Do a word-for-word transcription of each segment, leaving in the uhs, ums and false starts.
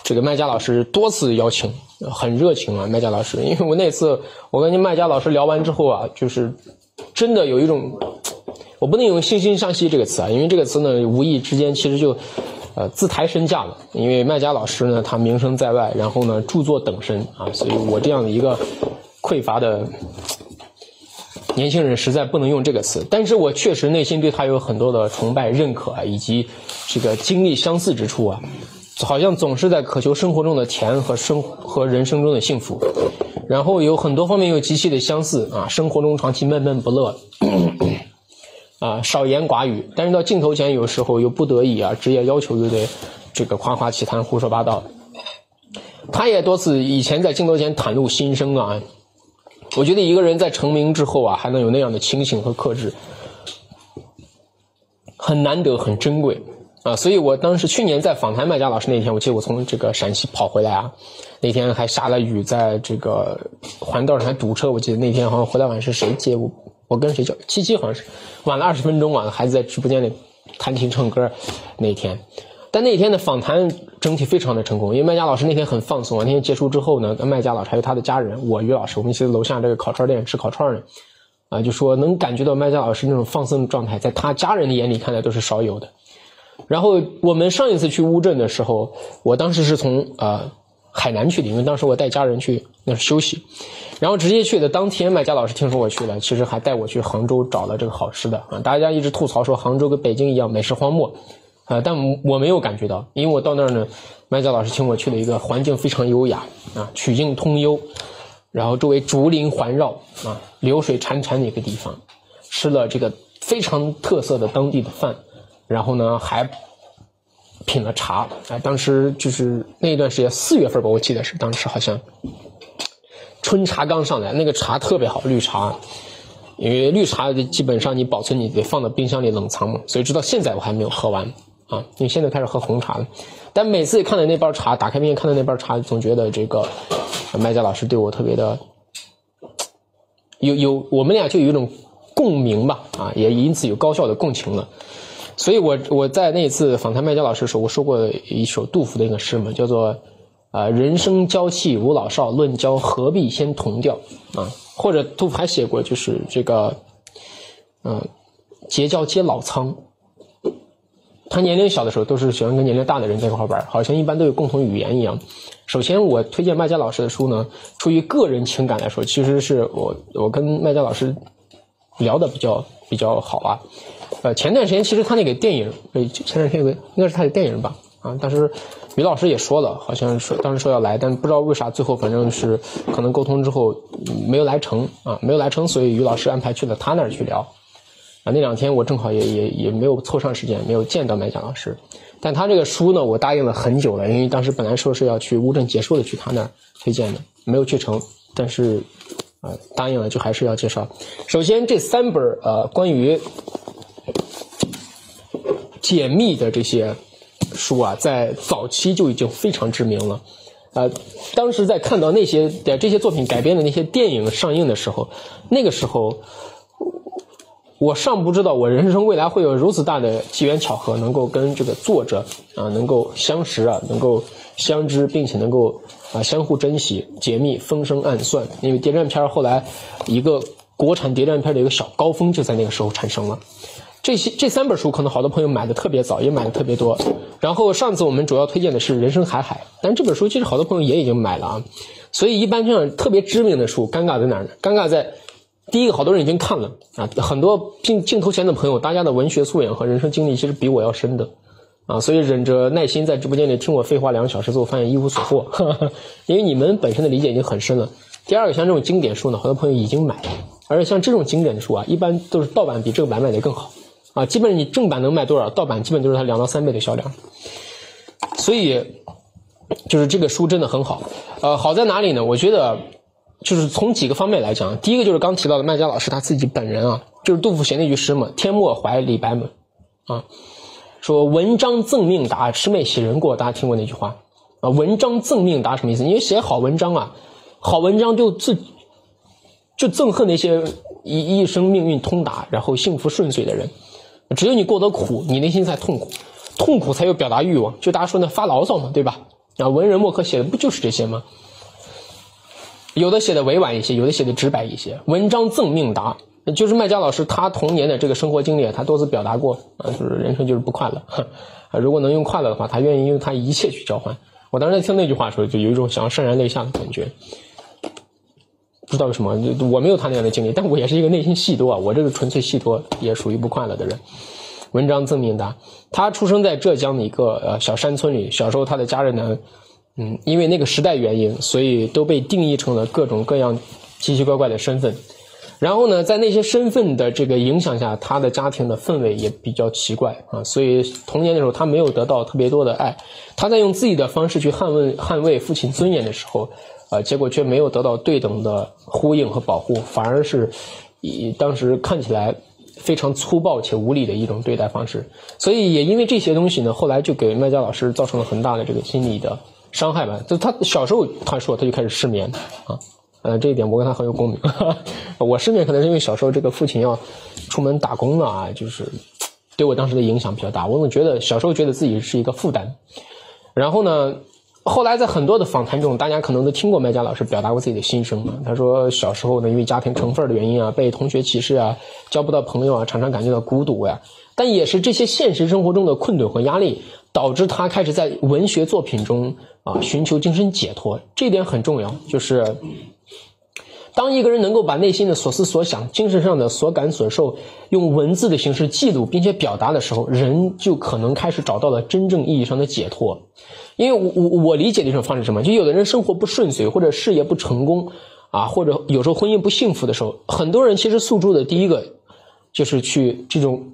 这个麦家老师多次邀请，很热情啊，麦家老师。因为我那次我跟麦家老师聊完之后啊，就是真的有一种，我不能用惺惺相惜这个词啊，因为这个词呢，无意之间其实就呃自抬身价了。因为麦家老师呢，他名声在外，然后呢著作等身啊，所以我这样的一个匮乏的年轻人实在不能用这个词，但是我确实内心对他有很多的崇拜、认可啊，以及这个经历相似之处啊，好像总是在渴求生活中的甜和生和人生中的幸福，然后有很多方面又极其的相似啊，生活中长期闷闷不乐啊，少言寡语，但是到镜头前有时候又不得已啊，职业要求又得这个夸夸其谈、胡说八道。他也多次以前在镜头前袒露心声啊。我觉得一个人在成名之后啊，还能有那样的清醒和克制，很难得，很珍贵啊！所以我当时去年在访谈麦家老师那天，我记得我从这个陕西跑回来啊，那天还下了雨，在这个环道上还堵车。我记得那天好像回来晚是谁接我，我跟谁叫七七，好像是晚了二十分钟啊，孩子在直播间里弹琴唱歌那天。但那天的访谈整体非常的成功，因为麦家老师那天很放松啊。那天结束之后呢，跟麦家老师还有他的家人，我于老师，我们一起在楼下这个烤串店吃烤串呢，啊，就说能感觉到麦家老师那种放松的状态，在他家人的眼里看来都是少有的。然后我们上一次去乌镇的时候，我当时是从呃海南去的，因为当时我带家人去那是休息，然后直接去的。当天麦家老师听说我去了，其实还带我去杭州找了这个好吃的啊。大家一直吐槽说杭州跟北京一样美食荒漠。啊，但我没有感觉到，因为我到那儿呢，麦家老师请我去了一个环境非常优雅啊，曲径通幽，然后周围竹林环绕啊，流水潺潺的一个地方，吃了这个非常特色的当地的饭，然后呢还品了茶。哎，当时就是那一段时间四月份吧，我记得是当时好像春茶刚上来，那个茶特别好，绿茶。因为绿茶基本上你保存你得放到冰箱里冷藏嘛，所以直到现在我还没有喝完。啊，因为现在开始喝红茶了，但每次看到那包茶，打开冰箱看到那包茶，总觉得这个麦家老师对我特别的有有，我们俩就有一种共鸣吧，啊，也因此有高效的共情了。所以我我在那次访谈麦家老师的时候，我说过一首杜甫的一个诗嘛，叫做啊、呃、人生娇气无老少，论交何必先同调啊，或者杜甫还写过就是这个嗯、呃、结交皆老苍。他年龄小的时候都是喜欢跟年龄大的人在一块玩，好像一般都有共同语言一样。首先我推荐麦家老师的书呢，出于个人情感来说，其实是我我跟麦家老师聊的比较比较好啊。呃，前段时间其实他那个电影，呃，前段时间有个应该是他的电影吧，啊，当时于老师也说了，好像说当时说要来，但不知道为啥最后反正是可能沟通之后没有来成啊，没有来成，所以于老师安排去了他那儿去聊。啊，那两天我正好也也也没有凑上时间，没有见到麦家老师。但他这个书呢，我答应了很久了，因为当时本来说是要去乌镇结束的去他那儿推荐的，没有去成，但是啊、呃、答应了就还是要介绍。首先这三本呃关于解密的这些书啊，在早期就已经非常知名了。呃，当时在看到那些这些作品改编的那些电影上映的时候，那个时候。我尚不知道我人生未来会有如此大的机缘巧合，能够跟这个作者啊能够相识啊，能够相知，并且能够啊相互珍惜，解密风声暗算。因为谍战片后来一个国产谍战片的一个小高峰就在那个时候产生了。这些这三本书可能好多朋友买的特别早，也买的特别多。然后上次我们主要推荐的是《人生海海》，但这本书其实好多朋友也已经买了啊。所以一般这样特别知名的书，尴尬在哪儿呢？尴尬在第一个，好多人已经看了啊，很多镜镜头前的朋友，大家的文学素养和人生经历其实比我要深的啊，所以忍着耐心在直播间里听我废话两个小时之后，发现一无所获，呵呵，因为你们本身的理解已经很深了。第二个，像这种经典书呢，好多朋友已经买了，而且像这种经典的书啊，一般都是盗版比正版卖的更好啊，基本上你正版能卖多少，盗版基本就是它两到三倍的销量。所以就是这个书真的很好，呃，好在哪里呢？我觉得。就是从几个方面来讲，第一个就是刚提到的麦家老师他自己本人啊，就是杜甫写那句诗嘛，天莫怀李白们啊，说文章赠命达，魑魅喜人过，大家听过那句话啊？文章赠命达什么意思？因为写好文章啊，好文章就自就憎恨那些一一生命运通达，然后幸福顺遂的人，只有你过得苦，你内心才痛苦，痛苦才有表达欲望，就大家说那发牢骚嘛，对吧？ 啊，文人墨客写的不就是这些吗？有的写的委婉一些，有的写的直白一些。文章赠命达，就是麦家老师他童年的这个生活经历，他多次表达过啊，就是人生就是不快乐啊，如果能用快乐的话，他愿意用他一切去交换。我当时在听那句话的时候，就有一种想要潸然泪下的感觉。不知道为什么，我没有他那样的经历，但我也是一个内心戏多啊，我这个纯粹戏多，也属于不快乐的人。文章赠命达，他出生在浙江的一个呃小山村里，小时候他的家人呢，嗯，因为那个时代原因，所以都被定义成了各种各样奇奇怪怪的身份。然后呢，在那些身份的这个影响下，他的家庭的氛围也比较奇怪啊，所以童年的时候他没有得到特别多的爱。他在用自己的方式去捍卫捍卫父亲尊严的时候，呃，结果却没有得到对等的呼应和保护，反而是以当时看起来非常粗暴且无理的一种对待方式。所以也因为这些东西呢，后来就给麦家老师造成了很大的这个心理的伤害吧。就他小时候他说他就开始失眠啊。呃，这一点我跟他很有共鸣。我失眠可能是因为小时候这个父亲要出门打工了啊，就是对我当时的影响比较大。我总觉得小时候觉得自己是一个负担。然后呢，后来在很多的访谈中，大家可能都听过麦家老师表达过自己的心声嘛。他说小时候呢，因为家庭成分的原因啊，被同学歧视啊，交不到朋友啊，常常感觉到孤独呀、啊。但也是这些现实生活中的困顿和压力，导致他开始在文学作品中啊寻求精神解脱。这一点很重要，就是当一个人能够把内心的所思所想、精神上的所感所受用文字的形式记录并且表达的时候，人就可能开始找到了真正意义上的解脱。因为我我我理解的一种方式是什么？就有的人生活不顺遂，或者事业不成功啊，或者有时候婚姻不幸福的时候，很多人其实诉诸的第一个就是去这种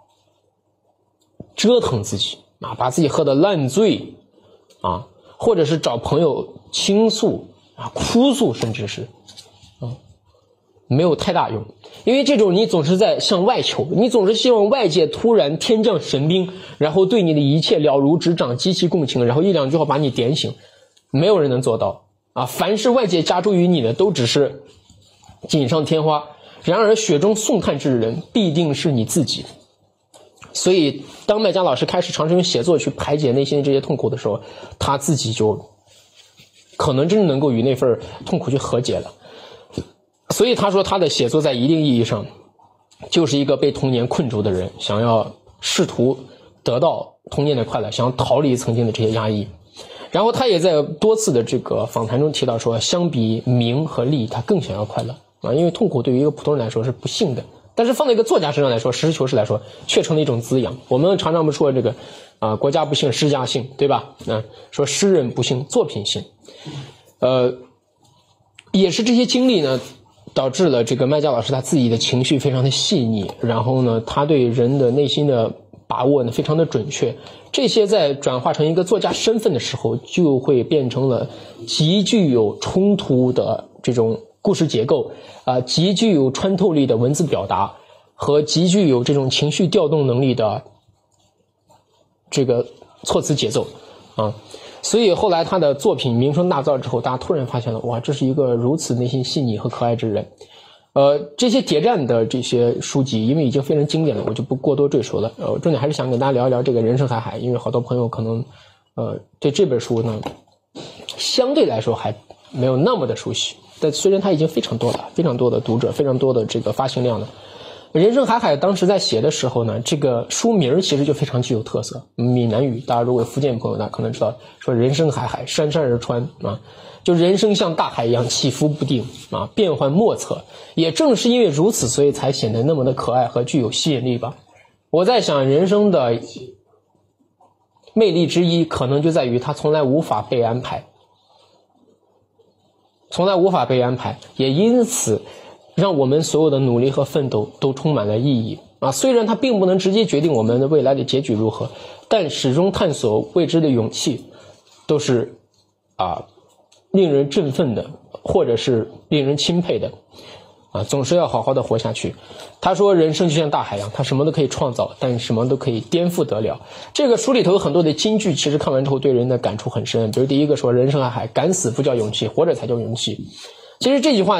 折腾自己啊，把自己喝得烂醉啊，或者是找朋友倾诉啊、哭诉，甚至是啊，没有太大用。因为这种你总是在向外求，你总是希望外界突然天降神兵，然后对你的一切了如指掌，激起共情，然后一两句话把你点醒。没有人能做到啊！凡是外界加诸于你的，都只是锦上添花。然而雪中送炭之人，必定是你自己。所以当麦家老师开始尝试用写作去排解内心的这些痛苦的时候，他自己就可能真正能够与那份痛苦去和解了。所以他说他的写作在一定意义上就是一个被童年困住的人，想要试图得到童年的快乐，想要逃离曾经的这些压抑。然后他也在多次的这个访谈中提到说，相比名和利，他更想要快乐啊，因为痛苦对于一个普通人来说是不幸的，但是放在一个作家身上来说，实事求是来说，却成了一种滋养。我们常常不说这个啊、呃，国家不幸，诗家幸，对吧？啊，说诗人不幸，作品幸。呃，也是这些经历呢，导致了这个麦家老师他自己的情绪非常的细腻，然后呢，他对人的内心的把握呢非常的准确。这些在转化成一个作家身份的时候，就会变成了极具有冲突的这种故事结构啊、呃，极具有穿透力的文字表达和极具有这种情绪调动能力的这个措辞节奏啊。所以后来他的作品名声大噪之后，大家突然发现了，哇，这是一个如此内心细腻和可爱之人。呃，这些谍战的这些书籍，因为已经非常经典了，我就不过多赘述了。呃，重点还是想跟大家聊一聊这个人生海海，因为好多朋友可能，呃，对这本书呢，相对来说还没有那么的熟悉。但虽然它已经非常多了，非常多的读者，非常多的这个发行量了。人生海海当时在写的时候呢，这个书名其实就非常具有特色。闽南语，大家如果有福建朋友，大家可能知道，说人生海海，山山而川啊，就人生像大海一样起伏不定啊，变幻莫测。也正是因为如此，所以才显得那么的可爱和具有吸引力吧。我在想，人生的魅力之一，可能就在于它从来无法被安排，从来无法被安排，也因此让我们所有的努力和奋斗都充满了意义啊！虽然它并不能直接决定我们的未来的结局如何，但始终探索未知的勇气，都是啊令人振奋的，或者是令人钦佩的啊！总是要好好的活下去。他说，人生就像大海洋，他什么都可以创造，但什么都可以颠覆得了。这个书里头有很多的金句，其实看完之后对人的感触很深。比如第一个说，人生海海，敢死不叫勇气，活着才叫勇气。其实这句话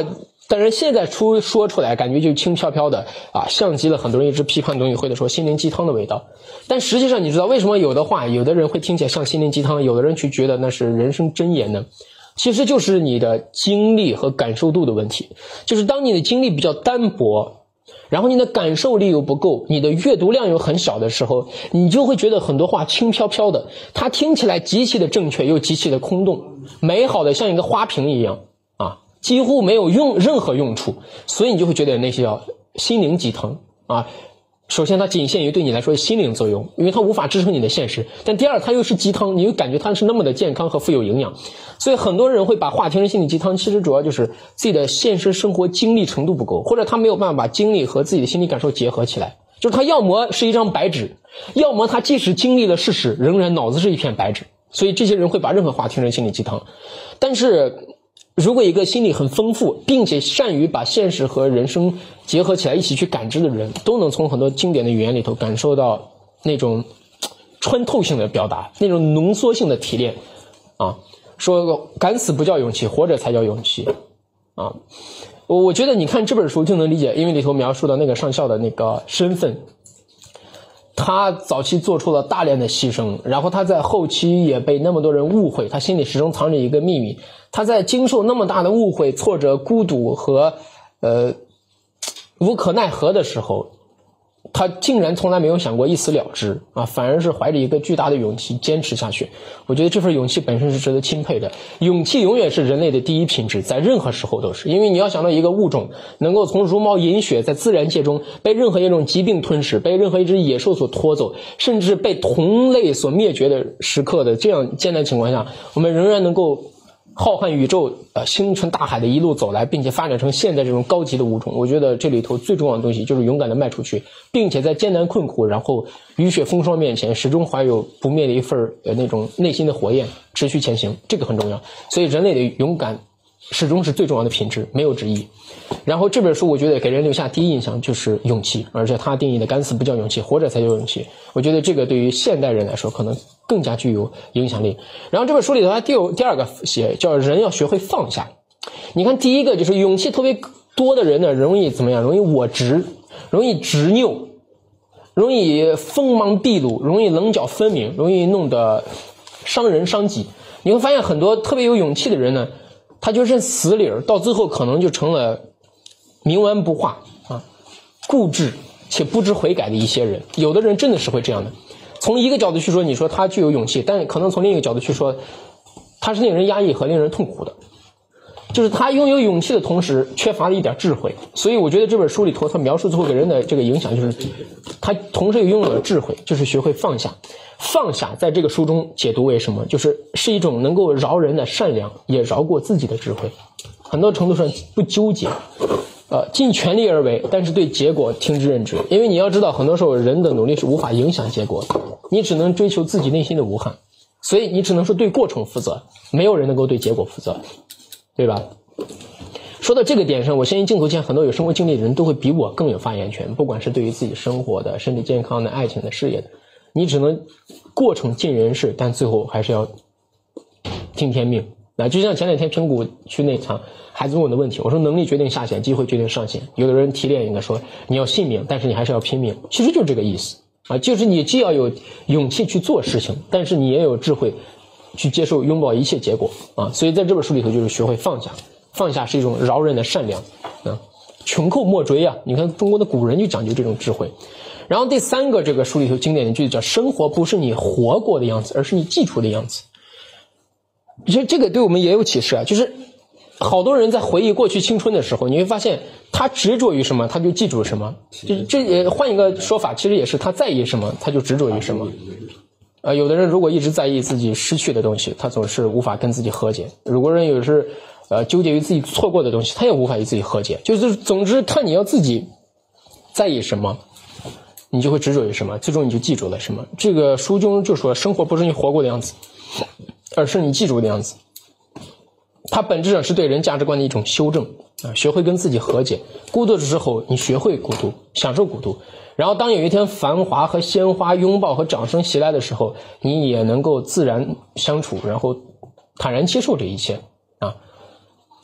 但是现在出说出来，感觉就轻飘飘的啊，像极了很多人一直批判董宇辉的说心灵鸡汤的味道。但实际上，你知道为什么有的话，有的人会听起来像心灵鸡汤，有的人去觉得那是人生箴言呢？其实就是你的经历和感受度的问题。就是当你的经历比较单薄，然后你的感受力又不够，你的阅读量又很小的时候，你就会觉得很多话轻飘飘的，它听起来极其的正确又极其的空洞，美好的像一个花瓶一样啊，几乎没有用任何用处，所以你就会觉得那些叫心灵鸡汤啊。首先它仅限于对你来说的心灵作用，因为它无法支撑你的现实，但第二它又是鸡汤，你又感觉它是那么的健康和富有营养，所以很多人会把话听成心理鸡汤，其实主要就是自己的现实生活经历程度不够，或者他没有办法把经历和自己的心理感受结合起来，就是他要么是一张白纸，要么他即使经历了事实，仍然脑子是一片白纸，所以这些人会把任何话听成心理鸡汤。但是如果一个心理很丰富并且善于把现实和人生结合起来一起去感知的人，都能从很多经典的语言里头感受到那种穿透性的表达，那种浓缩性的提炼啊，说敢死不叫勇气，活着才叫勇气啊。我觉得你看这本书就能理解，因为里头描述的那个上校的那个身份，他早期做出了大量的牺牲，然后他在后期也被那么多人误会，他心里始终藏着一个秘密，他在经受那么大的误会、挫折、孤独和呃无可奈何的时候，他竟然从来没有想过一死了之啊，反而是怀着一个巨大的勇气坚持下去。我觉得这份勇气本身是值得钦佩的，勇气永远是人类的第一品质，在任何时候都是。因为你要想到一个物种能够从茹毛饮血，在自然界中被任何一种疾病吞噬，被任何一只野兽所拖走，甚至被同类所灭绝的时刻的这样艰难情况下，我们仍然能够浩瀚宇宙呃星辰大海的一路走来，并且发展成现在这种高级的物种。我觉得这里头最重要的东西就是勇敢的迈出去，并且在艰难困苦然后雨雪风霜面前始终怀有不灭的一份呃那种内心的火焰，持续前行，这个很重要。所以人类的勇敢始终是最重要的品质，没有之一。然后这本书我觉得给人留下第一印象就是勇气，而且它定义的敢死不叫勇气，活着才叫勇气。我觉得这个对于现代人来说可能更加具有影响力。然后这本书里头它第第二个写叫人要学会放下。你看第一个就是勇气特别多的人呢，容易怎么样？容易我执，容易执拗，容易锋芒毕露，容易棱角分明，容易弄得伤人伤己。你会发现很多特别有勇气的人呢，他就认死理儿，到最后可能就成了冥顽不化啊，固执且不知悔改的一些人。有的人真的是会这样的。从一个角度去说，你说他具有勇气，但可能从另一个角度去说，他是令人压抑和令人痛苦的。就是他拥有勇气的同时缺乏了一点智慧。所以我觉得这本书里头他描述最后给人的这个影响就是他同时又拥有了智慧，就是学会放下。放下在这个书中解读为什么？就是是一种能够饶人的善良，也饶过自己的智慧。很多程度上不纠结，呃，尽全力而为，但是对结果听之任之。因为你要知道，很多时候人的努力是无法影响结果的，你只能追求自己内心的无憾，所以你只能说对过程负责，没有人能够对结果负责，对吧？说到这个点上，我相信镜头前很多有生活经历的人都会比我更有发言权，不管是对于自己生活的、身体健康的、爱情的、事业的，你只能过程尽人事，但最后还是要听天命。那就像前两天评估区那场孩子问我的问题，我说能力决定下限，机会决定上限。有的人提炼应该说你要信命，但是你还是要拼命，其实就是这个意思啊，就是你既要有勇气去做事情，但是你也有智慧去接受拥抱一切结果啊。所以在这本书里头就是学会放下，放下是一种饶人的善良啊，穷寇莫追啊，你看中国的古人就讲究这种智慧。然后第三个这个书里头经典的句子叫生活不是你活过的样子，而是你记住的样子。其实这个对我们也有启示啊，就是好多人在回忆过去青春的时候，你会发现他执着于什么他就记住什么，这这也换一个说法，其实也是他在意什么他就执着于什么。呃，有的人如果一直在意自己失去的东西，他总是无法跟自己和解；如果人有时呃纠结于自己错过的东西，他也无法与自己和解。就是总之看你要自己在意什么，你就会执着于什么，最终你就记住了什么。这个书中就说生活不是你活过的样子，而是你记住的样子。它本质上是对人价值观的一种修正啊，学会跟自己和解。孤独的时候你学会孤独，享受孤独，然后当有一天繁华和鲜花拥抱和掌声袭来的时候，你也能够自然相处，然后坦然接受这一切啊。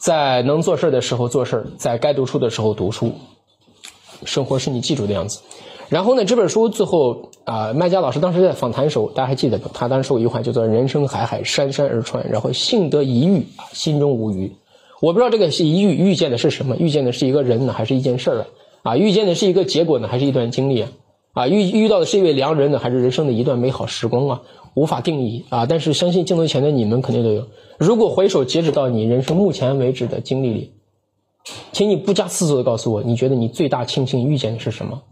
在能做事的时候做事，在该读书的时候读书，生活是你记住的样子。然后呢，这本书最后啊、呃，麦家老师当时在访谈的时候，大家还记得他当时说一句话叫做人生海海，山山而川，然后幸得一遇，心中无余。我不知道这个是一遇遇见的是什么，遇见的是一个人呢，还是一件事啊？啊，遇见的是一个结果呢，还是一段经历啊？啊，遇遇到的是一位良人呢，还是人生的一段美好时光啊？无法定义啊，但是相信镜头前的你们肯定都有。如果回首截止到你人生目前为止的经历里，请你不加思索的告诉我，你觉得你最大庆幸遇见的是什么？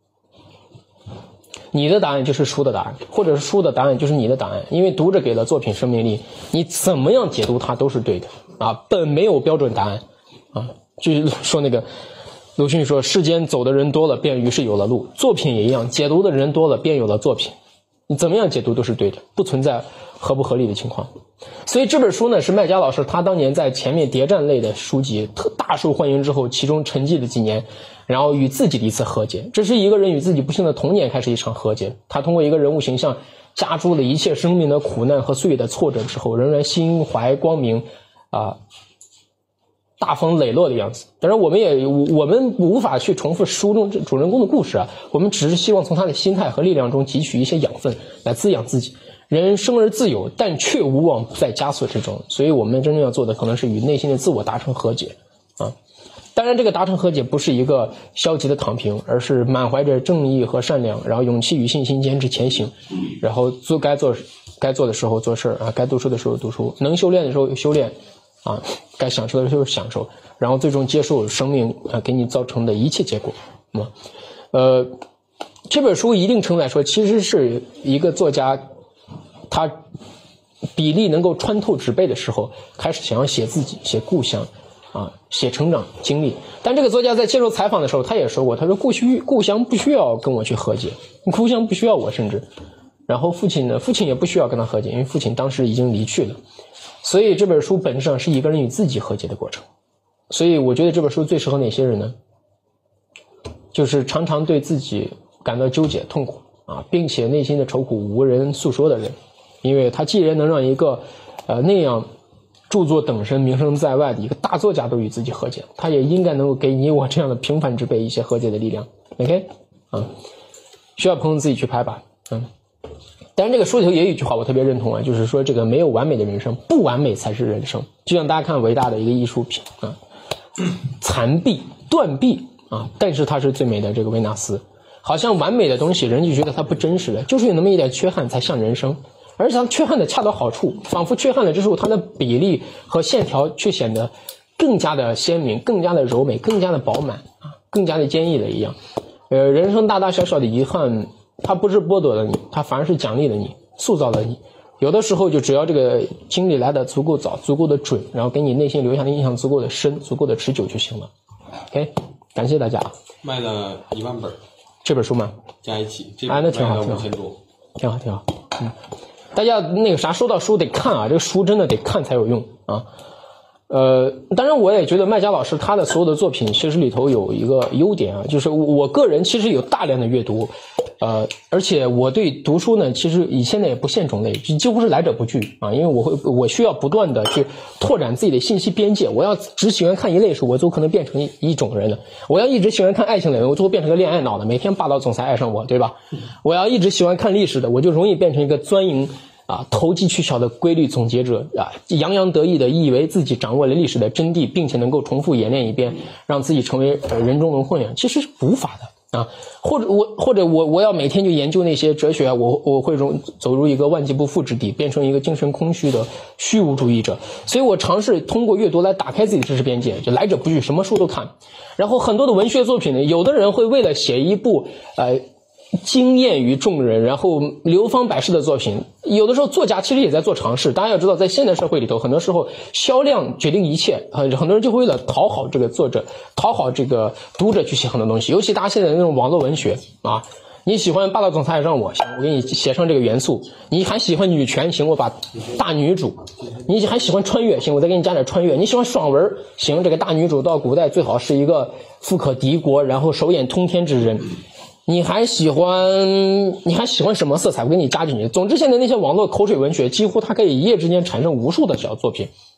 你的答案就是书的答案，或者是书的答案就是你的答案，因为读者给了作品生命力，你怎么样解读它都是对的啊，本没有标准答案啊。就是说那个鲁迅说，世间走的人多了，便于是有了路，作品也一样，解读的人多了，便有了作品。你怎么样解读都是对的，不存在合不合理的情况。所以这本书呢，是麦家老师他当年在前面谍战类的书籍特大受欢迎之后，其中沉寂了几年，然后与自己的一次和解。这是一个人与自己不幸的童年开始一场和解。他通过一个人物形象加诸了一切生命的苦难和岁月的挫折之后，仍然心怀光明啊、呃，大风磊落的样子。当然我们也我们无法去重复书中主人公的故事啊，我们只是希望从他的心态和力量中汲取一些养分来滋养自己。人生而自由，但却无往不在枷锁之中，所以我们真正要做的可能是与内心的自我达成和解啊。当然这个达成和解不是一个消极的躺平，而是满怀着正义和善良，然后勇气与信心坚持前行，然后做该做该做的时候做事啊，该读书的时候读书，能修炼的时候修炼啊，该享受的时候享受，然后最终接受生命啊给你造成的一切结果。嗯，呃，这本书一定程度来说，其实是一个作家他笔力能够穿透纸背的时候，开始想要写自己，写故乡啊，写成长经历。但这个作家在接受采访的时候，他也说过，他说故需故乡不需要跟我去和解，故乡不需要我，甚至然后父亲呢，父亲也不需要跟他和解，因为父亲当时已经离去了。所以这本书本质上是一个人与自己和解的过程。所以我觉得这本书最适合哪些人呢？就是常常对自己感到纠结痛苦啊，并且内心的愁苦无人诉说的人。因为他既然能让一个呃那样著作等身名声在外的一个大作家都与自己和解，他也应该能够给你我这样的平凡之辈一些和解的力量。 OK 啊，需要朋友自己去拍吧。嗯，但是这个书里头也有一句话我特别认同啊，就是说这个没有完美的人生，不完美才是人生。就像大家看伟大的一个艺术品啊，残壁断壁啊，但是它是最美的这个维纳斯。好像完美的东西人就觉得它不真实了，就是有那么一点缺憾才像人生，而且它缺憾的恰到好处，仿佛缺憾了之后它的比例和线条却显得更加的鲜明，更加的柔美，更加的饱满啊，更加的坚毅的一样。呃，人生大大小小的遗憾，它不是剥夺了你，它反而是奖励了你，塑造了你。有的时候就只要这个经历来的足够早，足够的准，然后给你内心留下的印象足够的深，足够的持久就行了。 OK， 感谢大家。 卖了一万本这本书吗？ 加一起，这啊，那挺好，挺好，挺好，挺好。嗯，大家那个啥，收到书得看啊，这个书真的得看才有用啊。呃，当然我也觉得麦家老师他的所有的作品其实里头有一个优点啊，就是我个人其实有大量的阅读，呃，而且我对读书呢，其实以现在也不限种类，几乎是来者不拒啊，因为我会我需要不断的去拓展自己的信息边界。我要只喜欢看一类书，我就可能变成一一种人了；我要一直喜欢看爱情类，我就会变成个恋爱脑的，每天霸道总裁爱上我，对吧？我要一直喜欢看历史的，我就容易变成一个钻营啊，投机取巧的规律总结者啊，洋洋得意的以为自己掌握了历史的真谛，并且能够重复演练一遍，让自己成为呃人中龙凤样，其实是无法的啊。或者我或者我我要每天就研究那些哲学，我我会融走入一个万劫不复之地，变成一个精神空虚的虚无主义者。所以我尝试通过阅读来打开自己的知识边界，就来者不拒，什么书都看。然后很多的文学作品呢，有的人会为了写一部呃。惊艳于众人，然后流芳百世的作品，有的时候作家其实也在做尝试。大家要知道，在现代社会里头，很多时候销量决定一切，很很多人就会为了讨好这个作者，讨好这个读者去写很多东西。尤其大家现在那种网络文学啊，你喜欢霸道总裁让我行，我给你写上这个元素；你还喜欢女权，行，我把大女主；你还喜欢穿越，行，我再给你加点穿越；你喜欢爽文，行，这个大女主到古代最好是一个富可敌国，然后手眼通天之人。你还喜欢你还喜欢什么色彩，我给你加进去。总之现在那些网络口水文学几乎它可以一夜之间产生无数的小作品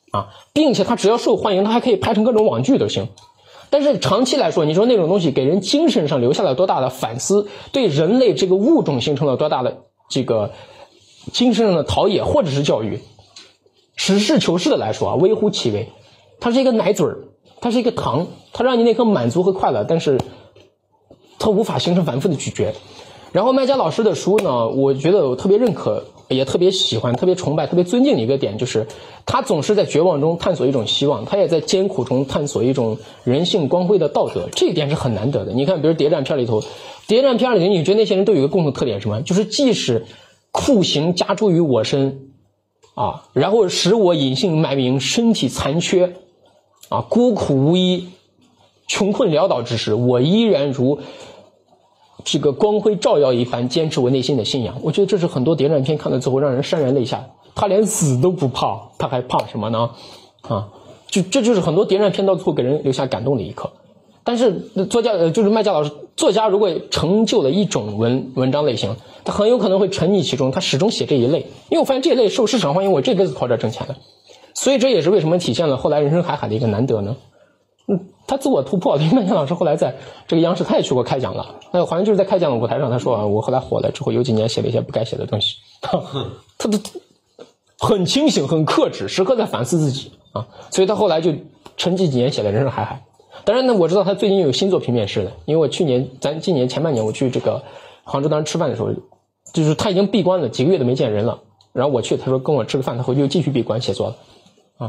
啊，并且它只要受欢迎，它还可以拍成各种网剧都行。但是长期来说，你说那种东西给人精神上留下了多大的反思，对人类这个物种形成了多大的这个精神上的陶冶或者是教育，实事求是的来说啊，微乎其微。它是一个奶嘴儿，它是一个糖，它让你那颗满足和快乐，但是它无法形成反复的咀嚼。然后麦家老师的书呢，我觉得我特别认可，也特别喜欢，特别崇拜，特别尊敬的一个点，就是他总是在绝望中探索一种希望，他也在艰苦中探索一种人性光辉的道德，这一点是很难得的。你看比如谍战片里头，谍战片里头你觉得那些人都有一个共同特点，什么？就是即使酷刑加诸于我身啊，然后使我隐姓埋名，身体残缺啊，孤苦无依，穷困潦倒之时，我依然如这个光辉照耀一般坚持我内心的信仰。我觉得这是很多谍战片看到最后让人潸然泪下，他连死都不怕，他还怕什么呢？啊，就这就是很多谍战片到最后给人留下感动的一刻。但是作家就是麦家老师，作家如果成就了一种文文章类型，他很有可能会沉溺其中，他始终写这一类，因为我发现这一类受市场欢迎，我这辈子靠这挣钱了。所以这也是为什么体现了后来人生海海的一个难得呢？嗯，他自我突破。对，麦家老师后来在这个央视他也去过开讲了，那好像就是在开讲的舞台上，他说啊，我后来火了之后，有几年写了一些不该写的东西，他的很清醒，很克制，时刻在反思自己啊，所以他后来就沉寂几年写了《人生海海》。当然呢，我知道他最近有新作品面世了，因为我去年咱今年前半年我去这个杭州当时吃饭的时候，就是他已经闭关了几个月都没见人了，然后我去，他说跟我吃个饭，他回去又继续闭关写作了啊。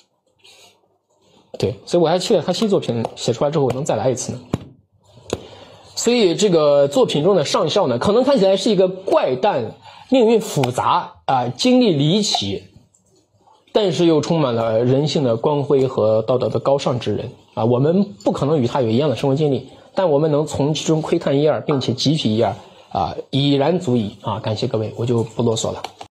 对，所以我还期待他新作品写出来之后能再来一次呢。所以这个作品中的上校呢，可能看起来是一个怪诞、命运复杂啊、经历离奇，但是又充满了人性的光辉和道德的高尚之人啊。我们不可能与他有一样的生活经历，但我们能从其中窥探一二，并且汲取一二啊，已然足矣啊。感谢各位，我就不啰嗦了。